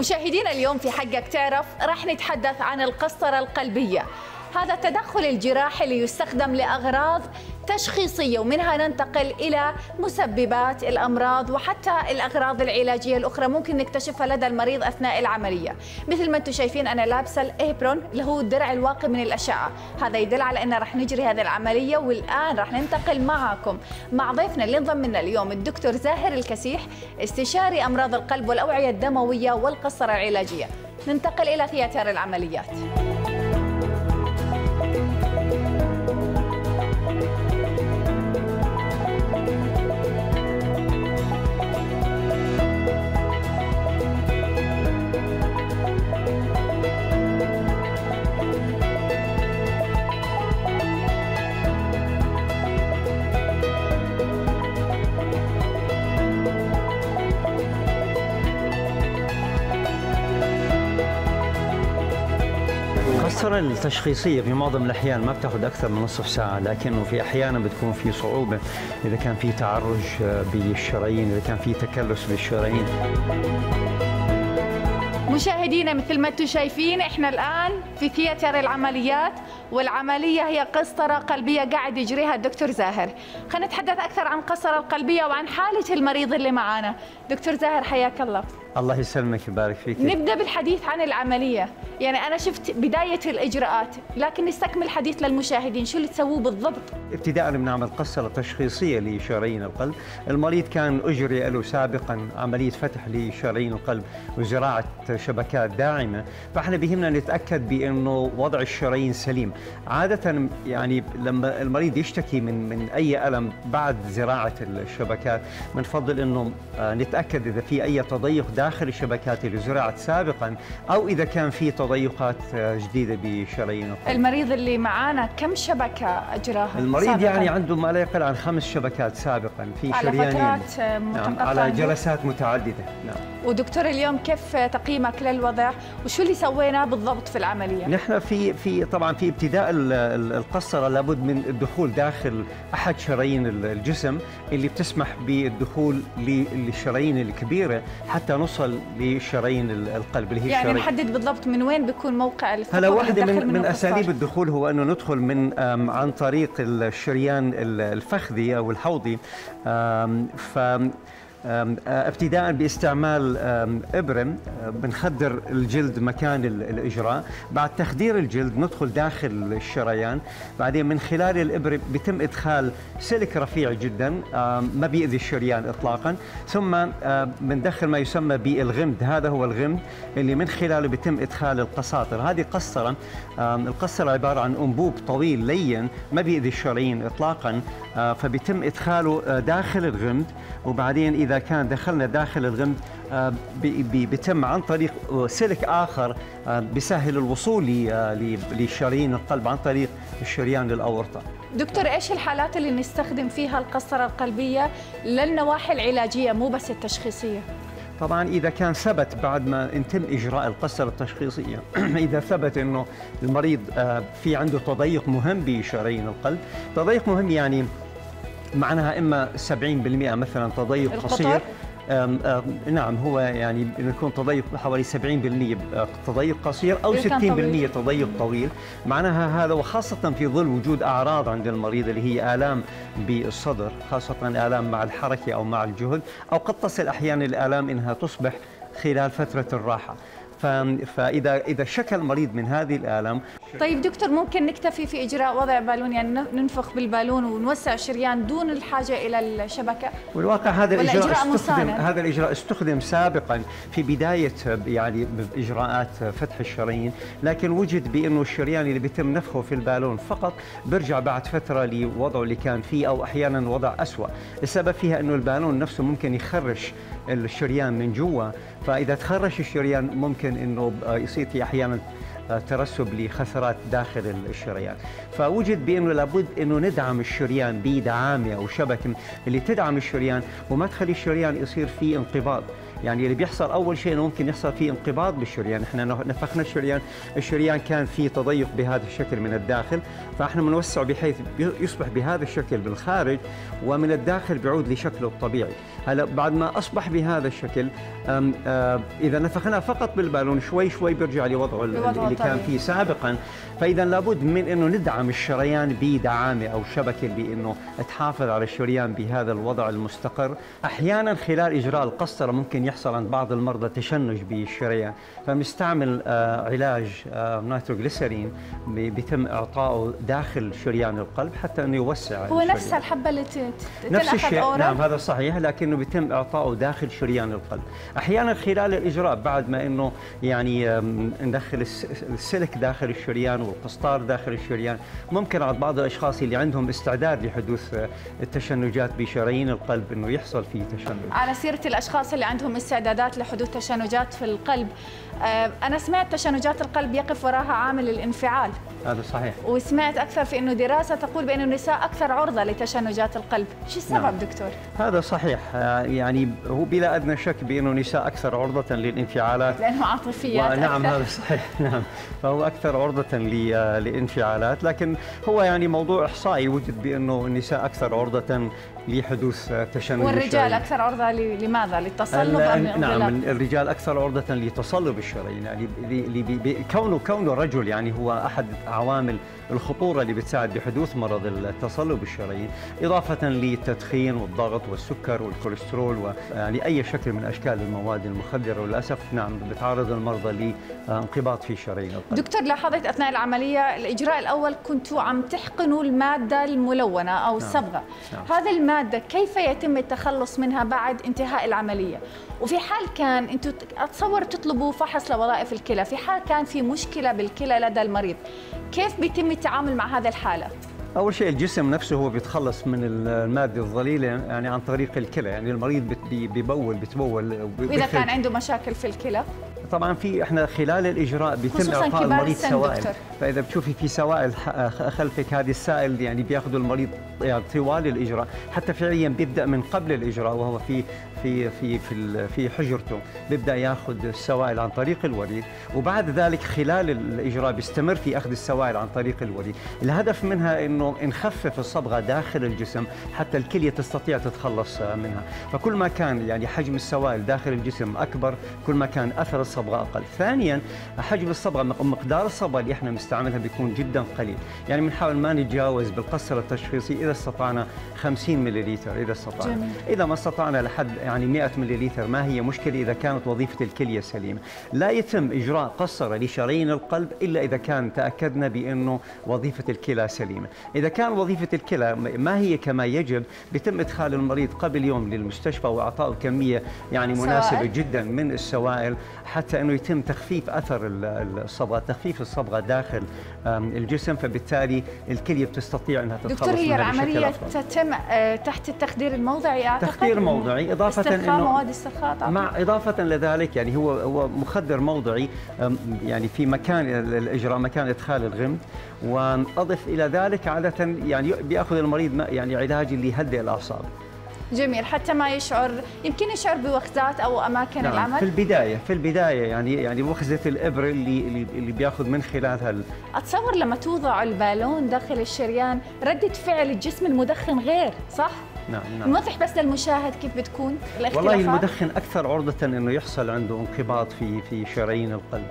مشاهدينا اليوم في حقك تعرف راح نتحدث عن القسطرة القلبية. هذا التدخل الجراحي اللي يستخدم لأغراض تشخيصية، ومنها ننتقل إلى مسببات الأمراض وحتى الأغراض العلاجية الأخرى ممكن نكتشفها لدى المريض أثناء العملية. مثل ما أنتم شايفين أنا لابسة الإبرون اللي هو الدرع الواقي من الأشعة، هذا يدل على أن راح نجري هذه العملية. والآن راح ننتقل معكم مع ضيفنا اللي انضم لنا اليوم الدكتور زاهر الكسيح، استشاري أمراض القلب والأوعية الدموية والقسطرة العلاجية. ننتقل إلى ثياتر العمليات. القسطرة التشخيصية في معظم الأحيان ما بتاخذ أكثر من نصف ساعة، لكنه في أحيانا بتكون في صعوبة إذا كان في تعرج بالشرايين، إذا كان في تكلس بالشرايين. مشاهدينا مثل ما انتم شايفين احنا الآن في ثياتر العمليات، والعملية هي قسطرة قلبية قاعد يجريها الدكتور زاهر. خلينا نتحدث أكثر عن القسطرة القلبية وعن حالة المريض اللي معانا. دكتور زاهر حياك الله. الله يسلمك ويبارك فيك. نبدأ بالحديث عن العملية، يعني أنا شفت بداية الإجراءات، لكن نستكمل الحديث للمشاهدين، شو اللي تسووه بالضبط؟ ابتداء بنعمل قسطرة تشخيصية لشرايين القلب. المريض كان أجري له سابقا عملية فتح لشرايين القلب وزراعة شبكات داعمة، فاحنا بيهمنا نتأكد بأنه وضع الشرايين سليم. عادة يعني لما المريض يشتكي من أي ألم بعد زراعة الشبكات بنفضل أنه نتأكد إذا في أي تضيق داخل الشبكات اللي زرعت سابقا، أو إذا كان في تضيقات جديدة بشرايين القلب. المريض اللي معانا كم شبكة أجراها؟ المريض سابقاً؟ يعني عنده ما لا يقل عن 5 شبكات سابقا في على شريانين. فترات متقطعة. نعم، على جلسات متعددة. نعم. ودكتور اليوم كيف تقييمك للوضع وشو اللي سويناه بالضبط في العملية؟ نحن في طبعا في ابتداء القسطرة لابد من الدخول داخل أحد شرايين الجسم اللي بتسمح بالدخول للشرايين الكبيرة حتى نوصل لشرايين القلب اللي هي يعني نحدد بالضبط من وين بيكون موقع الثقب. هلا واحدة من أساليب الدخول هو أنه ندخل من عن طريق الشريان الفخذي أو الحوضي. ابتداء باستعمال إبرة بنخدر الجلد مكان الإجراء. بعد تخدير الجلد ندخل داخل الشريان، بعدين من خلال الإبرة بيتم إدخال سلك رفيع جدا ما بيأذي الشريان إطلاقا، ثم بندخل ما يسمى بالغمد. هذا هو الغمد اللي من خلاله بيتم إدخال القساطر. هذه قسطرة. القسطرة عبارة عن أنبوب طويل لين ما بيأذي الشرايين إطلاقا، فبيتم إدخاله داخل الغمد، وبعدين إذا كان دخلنا داخل الغمد بيتم عن طريق سلك آخر بيسهل الوصول لشرايين القلب عن طريق الشريان الأورطة. دكتور ايش الحالات اللي نستخدم فيها القسطرة القلبية للنواحي العلاجية مو بس التشخيصية؟ طبعا إذا كان ثبت بعد ما يتم إجراء القسطرة التشخيصية إذا ثبت إنه المريض في عنده تضيق مهم بشرايين القلب. تضيق مهم يعني معناها إما 70% مثلا تضيق قصير. نعم، هو يعني يكون تضيق حوالي 70% تضيق قصير أو 60% تضيق طويل. معناها هذا، وخاصة في ظل وجود أعراض عند المريض اللي هي آلام بالصدر، خاصة آلام مع الحركة أو مع الجهد، أو قد تصل أحيانا الآلام إنها تصبح خلال فترة الراحة. فإذا شكى المريض من هذه الآلام. طيب دكتور، ممكن نكتفي في إجراء وضع بالون، يعني ننفخ بالبالون ونوسع الشريان دون الحاجة إلى الشبكة؟ والواقع هذا الإجراء استخدم سابقا في بداية يعني إجراءات فتح الشرايين، لكن وجد بأنه الشريان اللي بيتم نفخه في البالون فقط بيرجع بعد فترة لوضعه اللي كان فيه، أو أحيانا وضع أسوأ. السبب فيها أنه البالون نفسه ممكن يخرش الشريان من جوا، فإذا تخرش الشريان ممكن أنه يصير في أحيانا ترسب لخثرات داخل الشريان. فوجد بأنه لابد أنه ندعم الشريان بدعامة أو شبكة اللي تدعم الشريان وما تخلي الشريان يصير فيه انقباض. يعني اللي بيحصل اول شيء انه ممكن يحصل فيه انقباض بالشريان. احنا نفخنا الشريان كان فيه تضيق بهذا الشكل من الداخل، فاحنا بنوسعه بحيث يصبح بهذا الشكل بالخارج، ومن الداخل بيعود لشكله الطبيعي. هلا بعد ما اصبح بهذا الشكل اذا نفخناه فقط بالبالون شوي شوي بيرجع لوضعه اللي كان فيه سابقا. فاذا لابد من انه ندعم الشريان بدعامه او شبكه بانه تحافظ على الشريان بهذا الوضع المستقر. احيانا خلال اجراء القسطره ممكن يحصل عند بعض المرضى تشنج بالشريان، فبنستعمل علاج نيتروغليسرين بيتم اعطائه داخل شريان القلب حتى انه يوسع. هو نفس الحبه اللي نفس الشيء، نعم هذا صحيح، لكنه بيتم اعطائه داخل شريان القلب. احيانا خلال الاجراء بعد ما انه يعني ندخل السلك داخل الشريان والقسطار داخل الشريان، ممكن عند بعض الاشخاص اللي عندهم استعداد لحدوث التشنجات بشرايين القلب انه يحصل فيه تشنج. على سيره الاشخاص اللي عندهم استعدادات لحدوث تشنجات في القلب، انا سمعت تشنجات القلب يقف وراها عامل الانفعال. هذا صحيح. وسمعت اكثر في انه دراسه تقول بان النساء اكثر عرضه لتشنجات القلب، شو السبب؟ نعم. دكتور؟ هذا صحيح، يعني هو بلا ادنى شك بانه النساء اكثر عرضه للانفعالات لانه عاطفيات. نعم هذا صحيح، نعم فهو اكثر عرضه لانفعالات، لكن هو يعني موضوع احصائي وجد بانه النساء اكثر عرضه لحدوث تشنج. والرجال اكثر عرضه لماذا؟ للتصلب ام نعم الرجال اكثر عرضه لتصلب الشرايين، يعني كونه رجل يعني هو احد عوامل الخطوره اللي بتساعد بحدوث مرض التصلب الشرايين، اضافه للتدخين والضغط والسكر والكوليسترول ويعني اي شكل من اشكال المواد المخدره، وللاسف نعم بتعرض المرضى لانقباض في شرايين القلب. دكتور، لاحظت اثناء العمليه الاجراء الاول كنتوا عم تحقنوا الماده الملونه او الصبغه، نعم. هذه الماده كيف يتم التخلص منها بعد انتهاء العمليه؟ وفي حال كان انتم اتصور تطلبوا فحص لوظائف الكلى، في حال كان في مشكله بالكلى لدى المريض، كيف بيتم التعامل مع هذا الحاله؟ أول شيء الجسم نفسه هو بيتخلص من المادة الضليلة يعني عن طريق الكلى، يعني المريض بتبول وإذا كان عنده مشاكل في الكلى؟ طبعا في احنا خلال الاجراء بيتم اعطاء المريض سوائل، فاذا بتشوفي في سوائل خلفك، هذه السائل يعني بياخذوا المريض يعني طوال الاجراء، حتى فعليا بيبدا من قبل الاجراء وهو في حجرته بيبدا ياخذ السوائل عن طريق الوريد، وبعد ذلك خلال الاجراء بيستمر في اخذ السوائل عن طريق الوريد. الهدف منها انه نخفف الصبغه داخل الجسم حتى الكليه تستطيع تتخلص منها، فكل ما كان يعني حجم السوائل داخل الجسم اكبر كل ما كان اثر الصبغه اقل. ثانيا حجم الصبغه مقدار الصبغه اللي احنا بنستعملها بيكون جدا قليل، يعني بنحاول ما نتجاوز بالقسطره التشخيصي اذا استطعنا 50 ملليلتر اذا استطعنا. جميل. اذا ما استطعنا لحد يعني 100 ملليلتر ما هي مشكله اذا كانت وظيفه الكليه سليمه. لا يتم اجراء قسطره لشرايين القلب الا اذا كان تاكدنا بانه وظيفه الكلى سليمه. اذا كان وظيفه الكلى ما هي كما يجب بيتم ادخال المريض قبل يوم للمستشفى واعطائه كميه يعني مناسبه جدا من السوائل حتى انه يتم تخفيف اثر الصبغه، تخفيف الصبغه داخل الجسم، فبالتالي الكليه بتستطيع انها تتخلص منها. دكتور، هي العمليه تتم تحت التخدير الموضعي اعتقد؟ تخدير موضعي، اضافه انه مواد استرخاء مع اضافه لذلك يعني هو مخدر موضعي يعني في مكان الاجراء مكان ادخال الغمد، واضف الى ذلك عاده يعني بياخذ المريض يعني علاج اللي يهدئ الاعصاب. جميل، حتى ما يشعر، يمكن يشعر بوخزات او اماكن نعم. العمل في البدايه يعني وخزه الابره اللي بياخذ من خلالها اتصور لما توضع البالون داخل الشريان رده فعل الجسم المدخن غير، صح؟ نعم. نوضح بس للمشاهد كيف بتكون الاختلافات. والله المدخن اكثر عرضه انه يحصل عنده انقباض في شرايين القلب،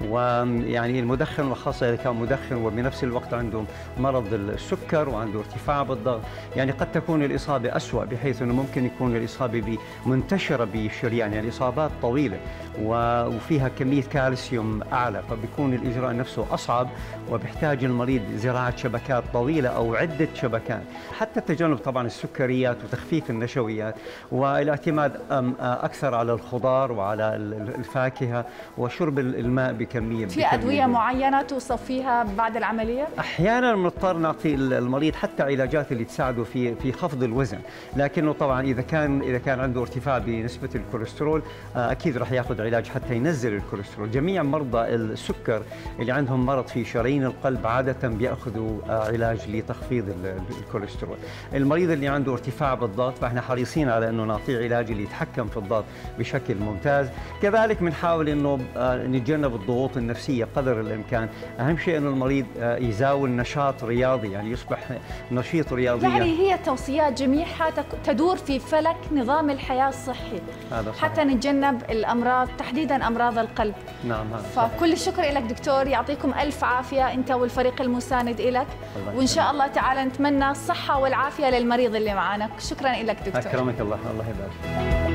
ويعني المدخن وخاصه اذا كان مدخن وبنفس الوقت عنده مرض السكر وعنده ارتفاع بالضغط، يعني قد تكون الاصابه اسوء بحيث انه ممكن يكون الاصابه منتشره بالشريان، يعني اصابات طويله وفيها كميه كالسيوم اعلى، فبيكون الاجراء نفسه اصعب وبيحتاج المريض زراعه شبكات طويله او عده شبكات، حتى تجنب طبعا السكريات وتخفيف النشويات والاعتماد اكثر على الخضار وعلى الفاكهه وشرب الماء بكميه. في ادويه معينه توصف فيها بعد العمليه؟ احيانا بنضطر نعطي المريض حتى علاجات اللي تساعده في خفض الوزن، لكنه طبعا اذا كان عنده ارتفاع بنسبه الكوليسترول اكيد راح ياخذ علاج حتى ينزل الكوليسترول. جميع مرضى السكر اللي عندهم مرض في شرايين القلب عاده بياخذوا علاج لتخفيض الكوليسترول. المريض اللي عنده ارتفاع ارتفاع بالضغط، فاحنا حريصين على انه نعطيه علاج اللي يتحكم في الضغط بشكل ممتاز. كذلك بنحاول انه نتجنب الضغوط النفسيه قدر الامكان. اهم شيء انه المريض يزاول نشاط رياضي، يعني يصبح نشيط رياضيا. يعني هي توصيات جميعها تدور في فلك نظام الحياه الصحي، هذا صحيح. حتى نتجنب الامراض، تحديدا امراض القلب. نعم هذا صحيح. فكل الشكر لك دكتور، يعطيكم الف عافيه انت والفريق المساند لك، وان شاء الله تعالى نتمنى الصحه والعافيه للمريض اللي معنا. شكرا لك دكتور. اكرمك الله، الله يبارك.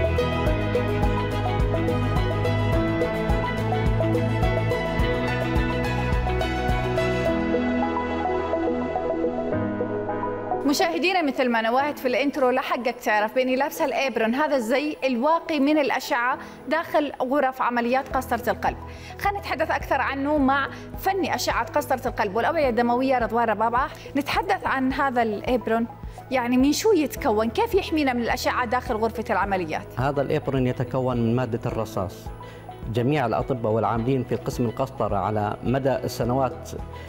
مشاهدينا، مثل ما نوهت في الانترو لحقك تعرف باني لابسه الابرون، هذا الزي الواقي من الاشعه داخل غرف عمليات قسطره القلب. خلينا نتحدث اكثر عنه مع فني اشعه قسطره القلب والاوعيه الدمويه رضوان ربابه. نتحدث عن هذا الابرون، يعني من شو يتكون؟ كيف يحمينا من الاشعه داخل غرفه العمليات؟ هذا الابرون يتكون من ماده الرصاص. جميع الاطباء والعاملين في قسم القسطره على مدى السنوات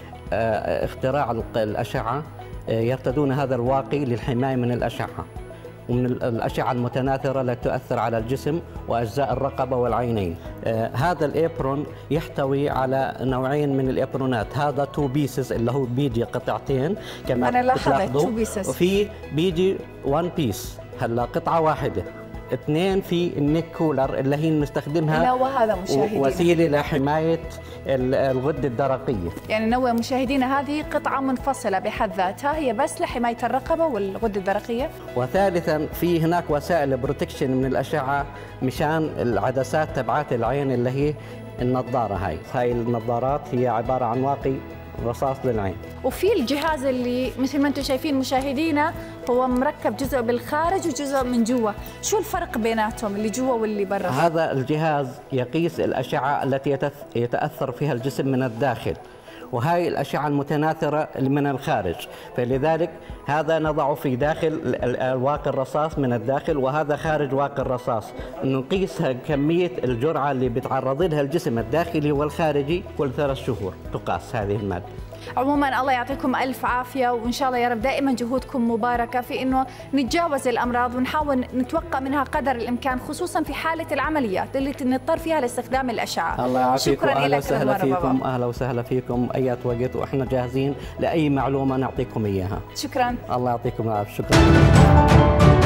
اختراع الاشعه يرتدون هذا الواقي للحماية من الأشعة ومن الأشعة المتناثرة التي تؤثر على الجسم وأجزاء الرقبة والعينين. هذا الإبرون يحتوي على نوعين من الإبرونات، هذا 2 بيسز اللي هو بيجي قطعتين كما أنا لاحظت 2 بيسز، وفي بيجي 1 بيس، هلا قطعة واحدة. 2 في النيك كولر اللي هي نستخدمها لا وهذا مشاهدينا وسيله لحمايه الغده الدرقيه. يعني نوه مشاهدينا، هذه قطعه منفصله بحد ذاتها، هي بس لحمايه الرقبه والغده الدرقيه. وثالثا في هناك وسائل بروتكشن من الاشعه مشان العدسات تبعات العين اللي هي النظاره. هاي النظارات هي عباره عن واقي رصاص للعين. وفي الجهاز اللي مثل ما انتم شايفين مشاهدينا هو مركب جزء بالخارج وجزء من جوا، شو الفرق بيناتهم اللي جوا واللي برا؟ هذا الجهاز يقيس الأشعة التي يتأثر فيها الجسم من الداخل، وهي الأشعة المتناثرة من الخارج، فلذلك هذا نضعه في داخل واقي الرصاص من الداخل، وهذا خارج واقي الرصاص. نقيس كمية الجرعة اللي بيتعرض لها الجسم الداخلي والخارجي كل 3 شهور تقاس هذه المادة. عموما الله يعطيكم ألف عافية، وإن شاء الله يا رب دائما جهودكم مباركة في إنه نتجاوز الأمراض ونحاول نتوقع منها قدر الإمكان، خصوصا في حالة العمليات اللي نضطر فيها لاستخدام الأشعة. الله يعافيكم، شكرا أهلا لك وسهلا فيكم، أهلا وسهلا فيكم أي وقت، وإحنا جاهزين لأي معلومة نعطيكم إياها. شكرا. الله يعطيكم العافية. شكرا.